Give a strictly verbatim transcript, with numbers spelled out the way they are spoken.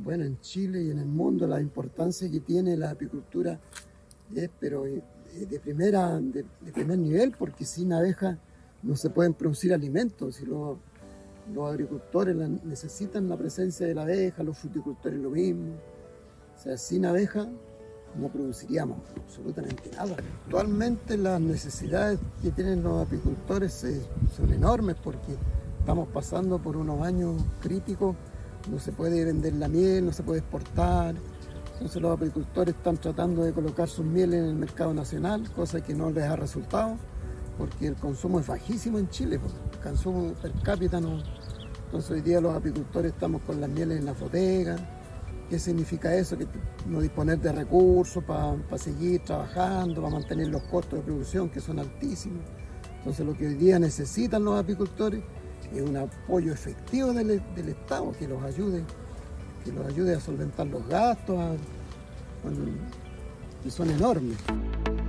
Bueno, en Chile y en el mundo la importancia que tiene la apicultura es pero de, primera, de, de primer nivel, porque sin abejas no se pueden producir alimentos. Si los, los agricultores la, necesitan la presencia de la abeja, los fruticultores lo mismo. O sea, sin abejas no produciríamos absolutamente nada. Actualmente las necesidades que tienen los apicultores eh, son enormes, porque estamos pasando por unos años críticos. No se puede vender la miel, no se puede exportar. Entonces los apicultores están tratando de colocar sus mieles en el mercado nacional, cosa que no les ha resultado, porque el consumo es bajísimo en Chile, el consumo per cápita no. Entonces hoy día los apicultores estamos con las mieles en la bodega. ¿Qué significa eso? Que no disponer de recursos para pa seguir trabajando, para mantener los costos de producción, que son altísimos. Entonces lo que hoy día necesitan los apicultores es un apoyo efectivo del, del Estado, que los ayude, que los ayude a solventar los gastos, a, bueno, que son enormes.